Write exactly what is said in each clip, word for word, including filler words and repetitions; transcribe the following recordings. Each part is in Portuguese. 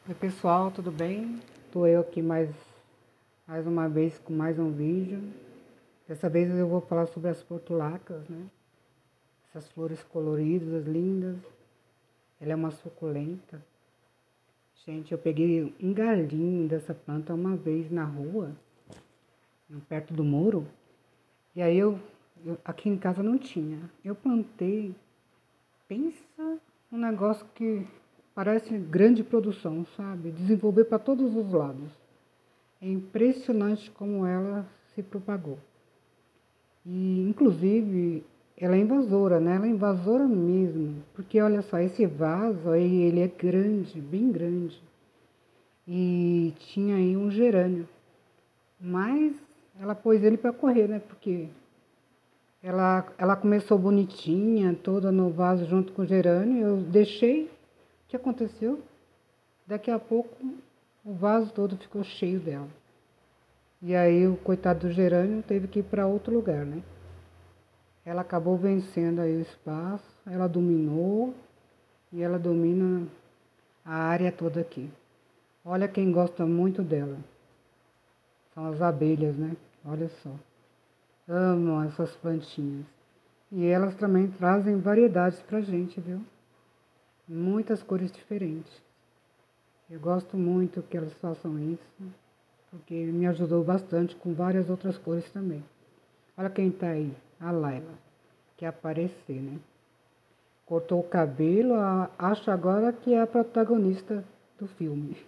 Oi pessoal, tudo bem? Tô eu aqui mais, mais uma vez com mais um vídeo. Dessa vez eu vou falar sobre as portulacas, né? Essas flores coloridas, lindas. Ela é uma suculenta. Gente, eu peguei um galinho dessa planta uma vez na rua, perto do muro. E aí eu, eu aqui em casa não tinha. Eu plantei, pensa um negócio que parece grande produção, sabe? Desenvolver para todos os lados. É impressionante como ela se propagou. E, inclusive, ela é invasora, né? Ela é invasora mesmo. Porque, olha só, esse vaso aí, ele é grande, bem grande. E tinha aí um gerânio. Mas ela pôs ele para correr, né? Porque ela, ela começou bonitinha, toda no vaso junto com o gerânio. Eu deixei. O que aconteceu? Daqui a pouco, o vaso todo ficou cheio dela. E aí o coitado do gerânio teve que ir para outro lugar, né? Ela acabou vencendo aí o espaço, ela dominou e ela domina a área toda aqui. Olha quem gosta muito dela. São as abelhas, né? Olha só. Amam essas plantinhas. E elas também trazem variedades pra gente, viu? Muitas cores diferentes. Eu gosto muito que elas façam isso, porque me ajudou bastante com várias outras cores também. Olha quem tá aí, a Laila, quer aparecer, né? Cortou o cabelo, acho agora que é a protagonista do filme.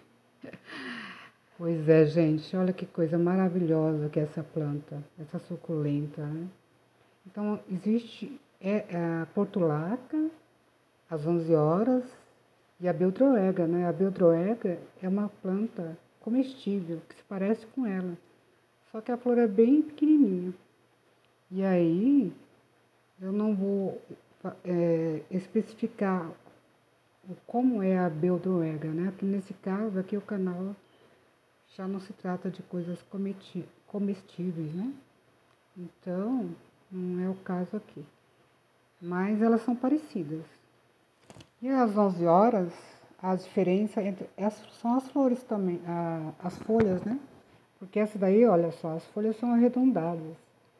Pois é, gente, olha que coisa maravilhosa que é essa planta, essa suculenta, né? Então, existe é, a portulaca, às onze horas, e a beldroega, né? A beldroega é uma planta comestível, que se parece com ela, só que a flor é bem pequenininha. E aí, eu não vou é, especificar como é a beldroega, né? Porque nesse caso aqui o canal já não se trata de coisas comestíveis, né? Então, não é o caso aqui. Mas elas são parecidas. E às onze horas, a diferença entre essas são as flores também, a, as folhas, né? Porque essa daí, olha só, as folhas são arredondadas.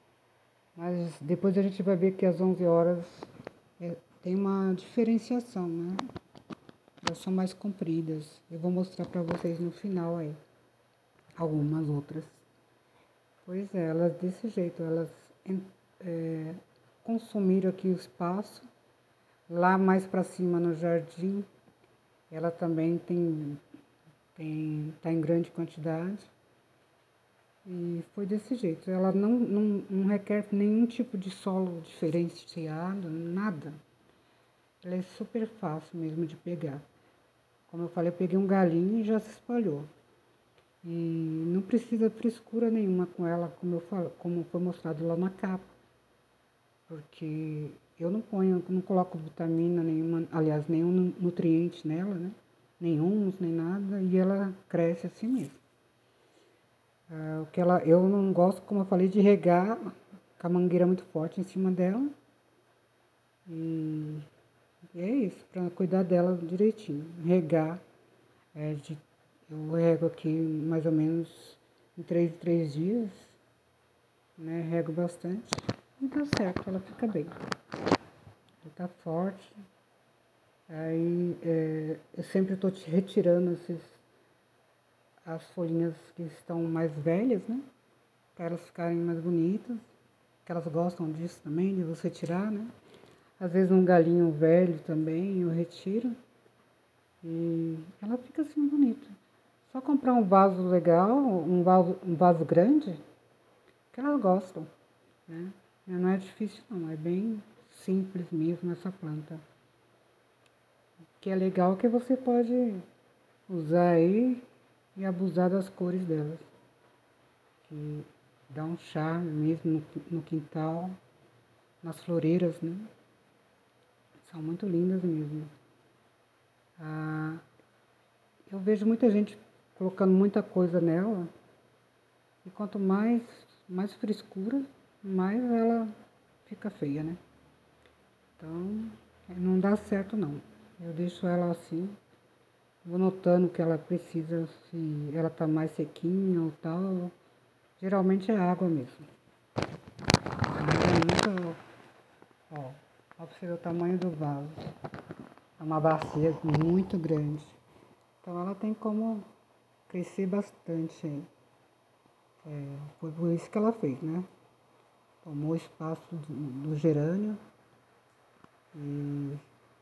Mas depois a gente vai ver que às onze horas é, tem uma diferenciação, né? Elas são mais compridas. Eu vou mostrar para vocês no final aí. Algumas outras. Pois é, elas desse jeito, elas é, consumiram aqui o espaço. Lá mais para cima no jardim, ela também tem, tem, tá em grande quantidade. E foi desse jeito. Ela não, não, não requer nenhum tipo de solo diferenciado, nada. Ela é super fácil mesmo de pegar. Como eu falei, eu peguei um galinho e já se espalhou. E não precisa frescura nenhuma com ela, como, eu falo, como foi mostrado lá na capa. Porque eu não ponho, não coloco vitamina nenhuma, aliás, nenhum nutriente nela, né? Nem humus, nem nada, e ela cresce assim mesmo. Ah, o que ela, eu não gosto, como eu falei, de regar com a mangueira muito forte em cima dela. E é isso, para cuidar dela direitinho. Regar, é, de, eu rego aqui mais ou menos em três, três dias, né? Rego bastante e dá certo, ela fica bem. Ela tá forte. Aí é, eu sempre estou retirando esses, as folhinhas que estão mais velhas, né? Para elas ficarem mais bonitas. Que elas gostam disso também, de você tirar, né? Às vezes um galinho velho também eu retiro. E ela fica assim bonita. Só comprar um vaso legal, um vaso, um vaso grande, que elas gostam, né? Não é difícil não, é bem simples mesmo essa planta. O que é legal é que você pode usar aí e abusar das cores delas. Que dá um charme mesmo no, no quintal, nas floreiras, né? São muito lindas mesmo. Ah, eu vejo muita gente colocando muita coisa nela. E quanto mais, mais frescura, mais ela fica feia, né? Então, não dá certo não. Eu deixo ela assim, Vou notando que ela precisa, se ela tá mais sequinha ou tal. Geralmente é água mesmo. Mas é muito, ó, ó pra você ver o tamanho do vaso. É uma bacia muito grande. Então ela tem como crescer bastante aí. É, foi por isso que ela fez, né? Tomou o espaço do, do gerânio e,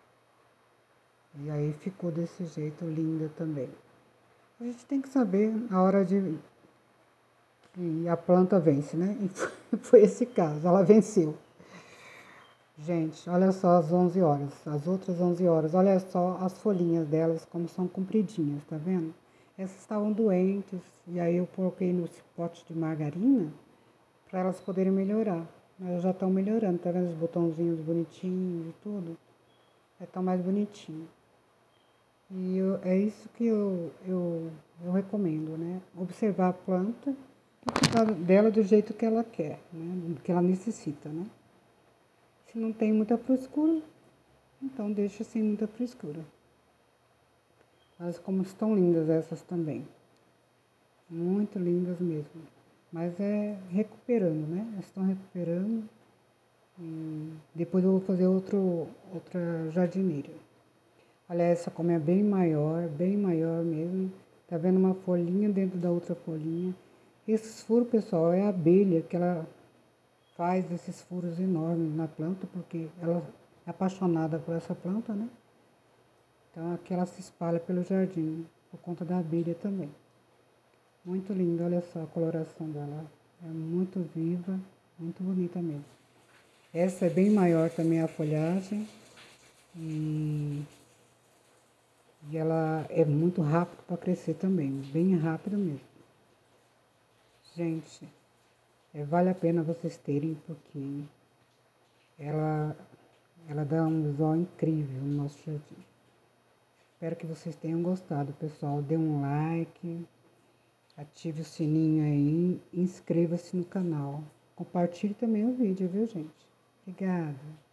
e aí ficou desse jeito linda também. A gente tem que saber a hora de que a planta vence, né? E foi esse caso, ela venceu. Gente, olha só as onze horas, as outras onze horas, olha só as folhinhas delas como são compridinhas, tá vendo? Essas estavam doentes e aí eu coloquei no pote de margarina para elas poderem melhorar. Elas já estão melhorando, tá vendo os botãozinhos bonitinhos e tudo? Já estão mais bonitinhos. E eu, é isso que eu, eu, eu recomendo, né? Observar a planta e cuidar dela do jeito que ela quer, né? Que ela necessita, né? Se não tem muita frescura, então deixa sem muita frescura. Mas como estão lindas essas também. Muito lindas mesmo. Mas é recuperando, né? Elas estão recuperando. E depois eu vou fazer outro, outra jardineira. Olha essa como é bem maior, bem maior mesmo. Tá vendo uma folhinha dentro da outra folhinha. Esses furos, pessoal, é a abelha que ela faz esses furos enormes na planta, porque ela é apaixonada por essa planta, né? Então aqui ela se espalha pelo jardim, por conta da abelha também. Muito linda, olha só a coloração dela. É muito viva, muito bonita mesmo. Essa é bem maior também a folhagem. E, e ela é muito rápida para crescer também, bem rápido mesmo. Gente, é, vale a pena vocês terem, porque ela, ela dá um visual incrível no nosso jardim. Espero que vocês tenham gostado, pessoal. Dê um like, ative o sininho aí, inscreva-se no canal. Compartilhe também o vídeo, viu, gente? Obrigada.